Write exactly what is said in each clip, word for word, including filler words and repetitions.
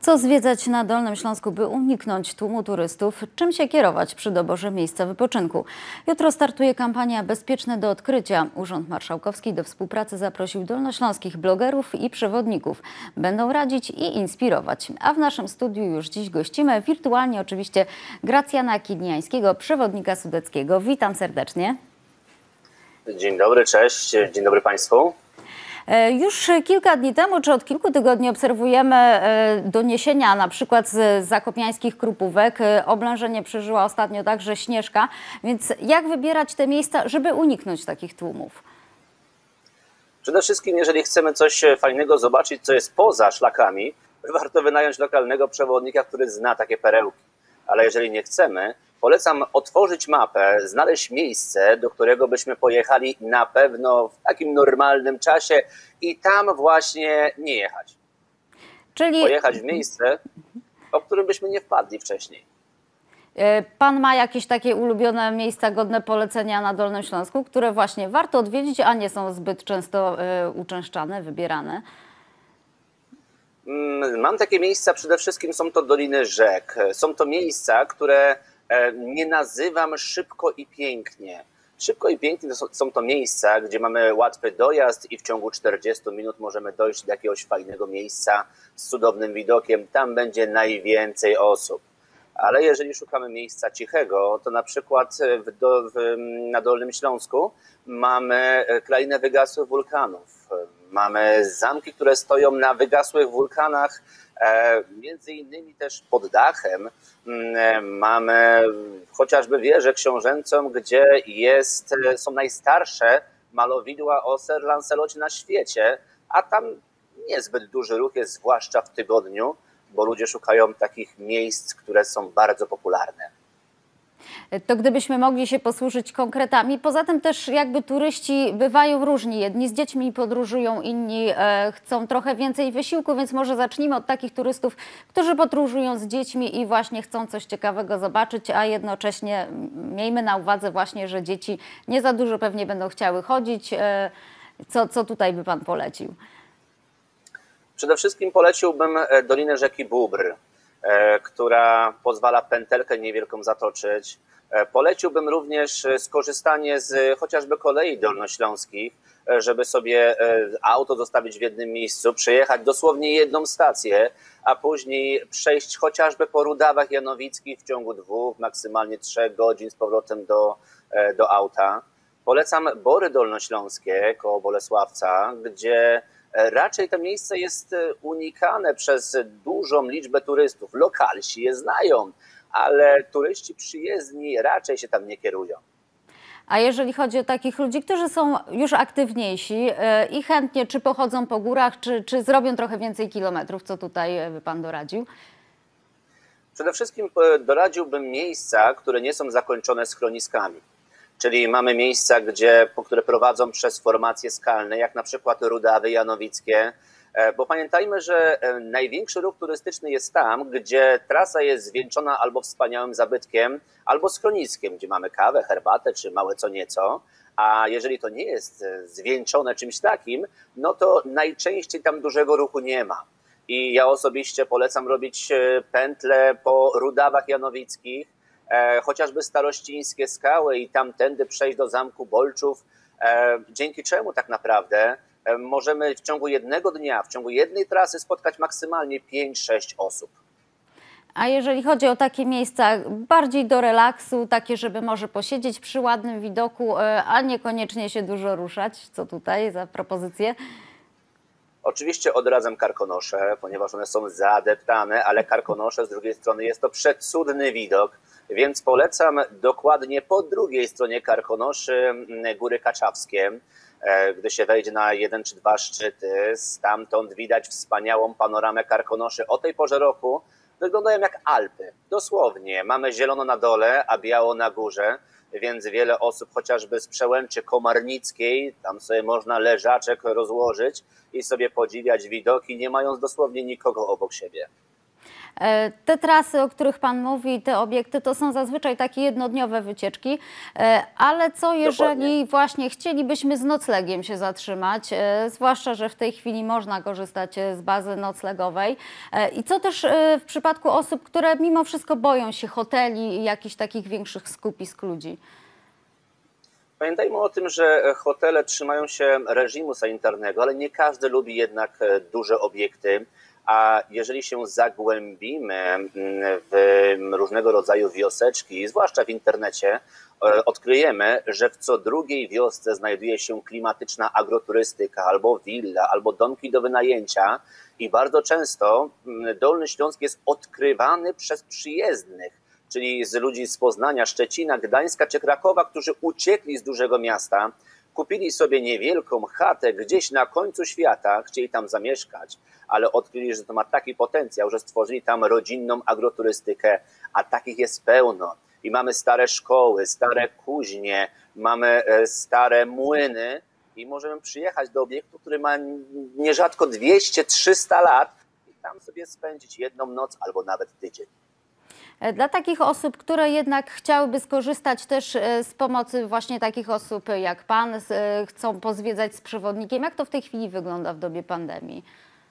Co zwiedzać na Dolnym Śląsku, by uniknąć tłumu turystów? Czym się kierować przy doborze miejsca wypoczynku? Jutro startuje kampania Bezpieczne do odkrycia. Urząd Marszałkowski do współpracy zaprosił dolnośląskich blogerów i przewodników. Będą radzić i inspirować. A w naszym studiu już dziś gościmy wirtualnie oczywiście Gracjana Kidniańskiego, przewodnika sudeckiego. Witam serdecznie. Dzień dobry, cześć, dzień dobry Państwu. Już kilka dni temu, czy od kilku tygodni obserwujemy doniesienia na przykład z zakopiańskich Krupówek. Oblężenie przeżyła ostatnio także Śnieżka. Więc jak wybierać te miejsca, żeby uniknąć takich tłumów? Przede wszystkim, jeżeli chcemy coś fajnego zobaczyć, co jest poza szlakami, warto wynająć lokalnego przewodnika, który zna takie perełki. Ale jeżeli nie chcemy, polecam otworzyć mapę, znaleźć miejsce, do którego byśmy pojechali na pewno w takim normalnym czasie i tam właśnie nie jechać. Czyli pojechać w miejsce, o którym byśmy nie wpadli wcześniej. Pan ma jakieś takie ulubione miejsca godne polecenia na Dolnym Śląsku, które właśnie warto odwiedzić, a nie są zbyt często uczęszczane, wybierane? Mam takie miejsca, przede wszystkim są to doliny rzek. Są to miejsca, które nie nazywam szybko i pięknie. Szybko i pięknie to są to miejsca, gdzie mamy łatwy dojazd i w ciągu czterdziestu minut możemy dojść do jakiegoś fajnego miejsca z cudownym widokiem. Tam będzie najwięcej osób. Ale jeżeli szukamy miejsca cichego, to na przykład w do, w, na Dolnym Śląsku mamy krainę wygasłych wulkanów. Mamy zamki, które stoją na wygasłych wulkanach, e, między innymi też pod dachem. E, mamy chociażby wieżę książęcą, gdzie jest, są najstarsze malowidła o Sir Lancelocie na świecie, a tam niezbyt duży ruch jest, zwłaszcza w tygodniu, bo ludzie szukają takich miejsc, które są bardzo popularne. To gdybyśmy mogli się posłużyć konkretami. Poza tym też jakby turyści bywają różni. Jedni z dziećmi podróżują, inni e, chcą trochę więcej wysiłku, więc może zacznijmy od takich turystów, którzy podróżują z dziećmi i właśnie chcą coś ciekawego zobaczyć, a jednocześnie miejmy na uwadze właśnie, że dzieci nie za dużo pewnie będą chciały chodzić. E, co, co tutaj by Pan polecił? Przede wszystkim poleciłbym dolinę rzeki Bóbr, która pozwala pętelkę niewielką zatoczyć. Poleciłbym również skorzystanie z chociażby kolei dolnośląskich, żeby sobie auto zostawić w jednym miejscu, przejechać dosłownie jedną stację, a później przejść chociażby po Rudawach Janowickich w ciągu dwóch, maksymalnie trzech godzin z powrotem do, do auta. Polecam Bory Dolnośląskie koło Bolesławca, gdzie raczej to miejsce jest unikane przez dużą liczbę turystów. Lokalsi je znają, ale turyści przyjezdni raczej się tam nie kierują. A jeżeli chodzi o takich ludzi, którzy są już aktywniejsi i chętnie czy pochodzą po górach, czy, czy zrobią trochę więcej kilometrów, co tutaj by Pan doradził? Przede wszystkim doradziłbym miejsca, które nie są zakończone schroniskami. Czyli mamy miejsca, gdzie, po które prowadzą przez formacje skalne, jak na przykład Rudawy Janowickie, bo pamiętajmy, że największy ruch turystyczny jest tam, gdzie trasa jest zwieńczona albo wspaniałym zabytkiem, albo schroniskiem, gdzie mamy kawę, herbatę czy małe co nieco, a jeżeli to nie jest zwieńczone czymś takim, no to najczęściej tam dużego ruchu nie ma. I ja osobiście polecam robić pętle po Rudawach Janowickich, E, chociażby Starościńskie Skały i tamtędy przejść do Zamku Bolczów, e, dzięki czemu tak naprawdę e, możemy w ciągu jednego dnia, w ciągu jednej trasy spotkać maksymalnie pięć sześć osób. A jeżeli chodzi o takie miejsca bardziej do relaksu, takie, żeby może posiedzieć przy ładnym widoku, e, a niekoniecznie się dużo ruszać, co tutaj za propozycje? Oczywiście odradzam Karkonosze, ponieważ one są zaadeptane, ale Karkonosze z drugiej strony jest to przecudny widok, więc polecam dokładnie po drugiej stronie Karkonoszy Góry Kaczawskie. Gdy się wejdzie na jeden czy dwa szczyty, stamtąd widać wspaniałą panoramę Karkonoszy. O tej porze roku wyglądają jak Alpy. Dosłownie, mamy zielono na dole, a biało na górze, więc wiele osób chociażby z Przełęczy Komarnickiej, tam sobie można leżaczek rozłożyć i sobie podziwiać widoki, nie mając dosłownie nikogo obok siebie. E, Te trasy, o których Pan mówi, te obiekty, to są zazwyczaj takie jednodniowe wycieczki, e, ale co jeżeli Dokładnie. właśnie chcielibyśmy z noclegiem się zatrzymać, e, zwłaszcza, że w tej chwili można korzystać e, z bazy noclegowej. E, I co też e, w przypadku osób, które mimo wszystko boją się hoteli i jakichś takich większych skupisk ludzi? Pamiętajmy o tym, że hotele trzymają się reżimu sanitarnego, ale nie każdy lubi jednak e, duże obiekty, a jeżeli się zagłębimy mm, w różnego rodzaju wioseczki, zwłaszcza w internecie, e, odkryjemy, że w co drugiej wiosce znajduje się klimatyczna agroturystyka, albo willa, albo domki do wynajęcia i bardzo często mm, Dolny Śląsk jest odkrywany przez przyjezdnych, czyli z ludzi z Poznania, Szczecina, Gdańska czy Krakowa, którzy uciekli z dużego miasta, kupili sobie niewielką chatę gdzieś na końcu świata, chcieli tam zamieszkać, ale odkryli, że to ma taki potencjał, że stworzyli tam rodzinną agroturystykę, a takich jest pełno. I mamy stare szkoły, stare kuźnie, mamy e, stare młyny i możemy przyjechać do obiektu, który ma nierzadko dwieście trzysta lat i tam sobie spędzić jedną noc albo nawet tydzień. Dla takich osób, które jednak chciałyby skorzystać też e, z pomocy właśnie takich osób jak Pan, z- e, chcą pozwiedzać z przewodnikiem, jak to w tej chwili wygląda w dobie pandemii?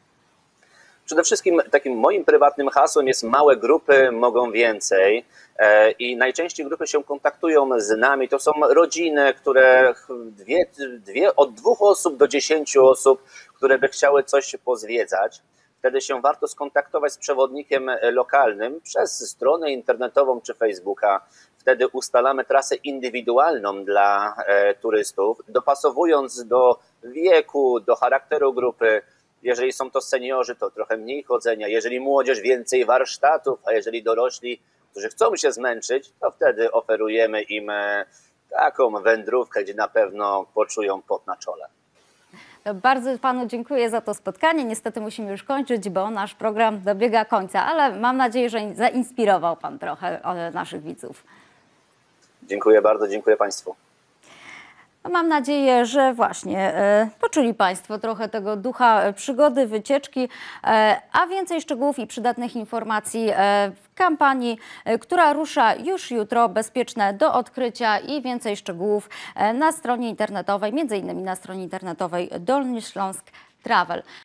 Przede wszystkim takim moim prywatnym hasłem jest małe grupy mogą więcej e, i najczęściej grupy się kontaktują z nami. To są rodziny, które dwie, dwie, od dwóch osób do dziesięciu osób, które by chciały coś pozwiedzać. Wtedy się warto skontaktować z przewodnikiem lokalnym przez stronę internetową czy Facebooka. Wtedy ustalamy trasę indywidualną dla e, turystów, dopasowując do wieku, do charakteru grupy. Jeżeli są to seniorzy, to trochę mniej chodzenia. Jeżeli młodzież, więcej warsztatów, a jeżeli dorośli, którzy chcą się zmęczyć, to wtedy oferujemy im e, taką wędrówkę, gdzie na pewno poczują pot na czole. Bardzo Panu dziękuję za to spotkanie. Niestety musimy już kończyć, bo nasz program dobiega końca, ale mam nadzieję, że zainspirował Pan trochę e, naszych widzów. Dziękuję bardzo, dziękuję Państwu. Mam nadzieję, że właśnie e, poczuli Państwo trochę tego ducha e, przygody, wycieczki, e, a więcej szczegółów i przydatnych informacji e, w kampanii, e, która rusza już jutro, bezpieczne do odkrycia i więcej szczegółów e, na stronie internetowej, między innymi na stronie internetowej Dolny Śląsk Travel.